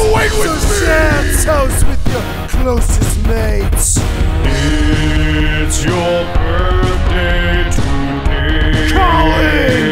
wait with me! So share toast with your closest mates. It's your birthday today. KOLLYNS!